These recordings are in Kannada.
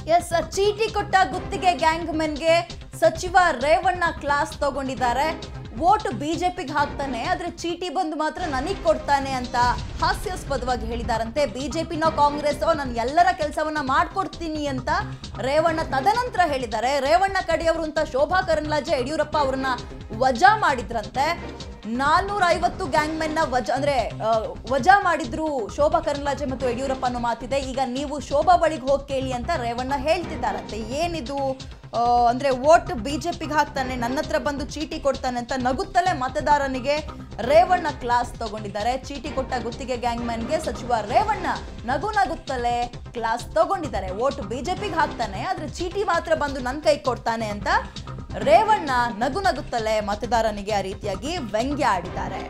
ಎಸ್, ಚೀಟಿ ಕೊಟ್ಟ ಗುತ್ತಿಗೆ ಗ್ಯಾಂಗ್ ಮೆನ್ಗೆ ಸಚಿವ ರೇವಣ್ಣ ಕ್ಲಾಸ್ ತಗೊಂಡಿದ್ದಾರೆ. ವೋಟ್ ಬಿಜೆಪಿಗೆ ಹಾಕ್ತಾನೆ, ಆದ್ರೆ ಚೀಟಿ ಬಂದು ಮಾತ್ರ ನನಗ್ ಕೊಡ್ತಾನೆ ಅಂತ ಹಾಸ್ಯಾಸ್ಪದವಾಗಿ ಹೇಳಿದಾರಂತೆ. ಬಿಜೆಪಿನೋ ಕಾಂಗ್ರೆಸ್ ನಾನು ಎಲ್ಲರ ಕೆಲಸವನ್ನ ಮಾಡ್ಕೊಡ್ತೀನಿ ಅಂತ ರೇವಣ್ಣ ತದನಂತರ ಹೇಳಿದ್ದಾರೆ. ರೇವಣ್ಣ ಕಡೆಯವರು ಅಂತ ಶೋಭಾ ಕರಂದ್ಲಾಜೆ ಯಡಿಯೂರಪ್ಪ ಅವ್ರನ್ನ ವಜಾ ಮಾಡಿದ್ರಂತೆ. 450 ಗ್ಯಾಂಗ್ ಮೆನ್ನ ವಜಾ ಮಾಡಿದ್ರು ಶೋಭಾ ಕರಂದ್ಲಾಜೆ ಮತ್ತು ಯಡಿಯೂರಪ್ಪ ಅನ್ನೋ ಮಾತಿದೆ. ಈಗ ನೀವು ಶೋಭಾ ಬಳಿಗೆ ಹೋಗಿ ಕೇಳಿ ಅಂತ ರೇವಣ್ಣ ಹೇಳ್ತಿದ್ದಾರಂತೆ. ಏನಿದು ಅಂದ್ರೆ ವೋಟ್ ಬಿಜೆಪಿಗೆ ಹಾಕ್ತಾನೆ, ನನ್ನ ಹತ್ರ ಬಂದು ಚೀಟಿ ಕೊಡ್ತಾನೆ ಅಂತ ನಗುತ್ತಲೇ ಮತದಾರನಿಗೆ ರೇವಣ್ಣ ಕ್ಲಾಸ್ ತಗೊಂಡಿದ್ದಾರೆ. ಚೀಟಿ ಕೊಟ್ಟ ಗುತ್ತಿಗೆ ಗ್ಯಾಂಗ್ ಮ್ಯಾನ್ಗೆ ಸಚಿವ ರೇವಣ್ಣ ನಗುತ್ತಲೇ ಕ್ಲಾಸ್ ತಗೊಂಡಿದ್ದಾರೆ. ವೋಟ್ ಬಿಜೆಪಿಗೆ ಹಾಕ್ತಾನೆ, ಆದ್ರೆ ಚೀಟಿ ಮಾತ್ರ ಬಂದು ನನ್ನ ಕೈ ಕೊಡ್ತಾನೆ ಅಂತ ರೇವಣ್ಣ ನಗುತ್ತಲೇ ಮತದಾರನಿಗೆ ಆ ರೀತಿಯಾಗಿ ವ್ಯಂಗ್ಯ ಆಡಿದ್ದಾರೆ.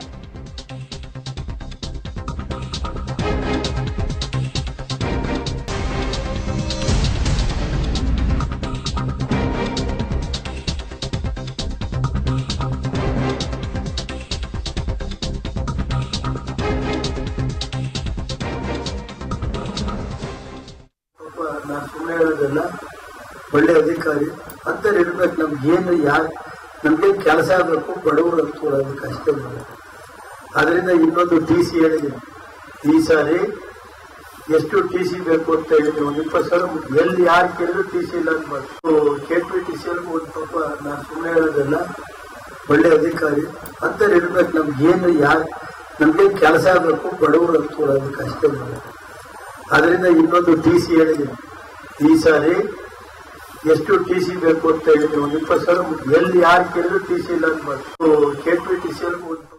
ನಾನು ಸುಮ್ಮನೆ ಹೇಳೋದಲ್ಲ, ಒಳ್ಳೆ ಅಧಿಕಾರಿ ಅಂತ ಇರ್ಬೇಕು. ನಮ್ಗೇನು ನಮ್ಗೆ ಕೆಲಸ ಆಗಬೇಕು, ಬಡವರು ಅನ್ಕೊಳ್ಳೋದಕ್ಕೆ ಅಷ್ಟೇ ಮಾಡಬೇಕು. ಅದರಿಂದ ಇನ್ನೊಂದು ಟಿ ಸಿ ಹೇಳಿದ್ದೀನಿ, ಈ ಸಾರಿ ಎಷ್ಟು ಟಿ ಸಿ ಬೇಕು ಅಂತ ಹೇಳಿದ್ದೀನಿ. ಒಂದು 20 ಸಾವಿರ ಎಲ್ಲಿ ಯಾರು ಕೇಳಿದ್ರು ಟಿ ಸಿ ಇಲ್ಲ ಅನ್ಬಾರ್ದು. KPTC ಒಂದು ಪಾಪ, ನಾನು ಸುಮ್ಮನೆ ಹೇಳೋದಲ್ಲ, ಒಳ್ಳೆ ಅಧಿಕಾರಿ ಅಂತ ಇರ್ಬೇಕು. ನಮ್ಗೇನು ನಮ್ಗೆ ಕೆಲಸ ಆಗಬೇಕು, ಬಡವರು ಅನ್ಕೊಳ್ಳೋದಕ್ಕೆ ಅಷ್ಟೇ ಮಾಡಬೇಕು. ಅದರಿಂದ ಇನ್ನೊಂದು ಟಿ ಸಿ ಹೇಳಿದ್ದೀನಿ, ಈ ಸಾರಿ ಎಷ್ಟು ಟಿ ಸಿ ಬೇಕು ಅಂತ ಹೇಳಿದ್ದೀನಿ. ಒಂದು 20 ಸಾವಿರ ಎಲ್ಲಿ ಯಾರು ಕೇಳಿದ್ರು ಟಿ ಸಿ ಇಲ್ಲ ಅನ್ಬಾರ್ದು. KPTC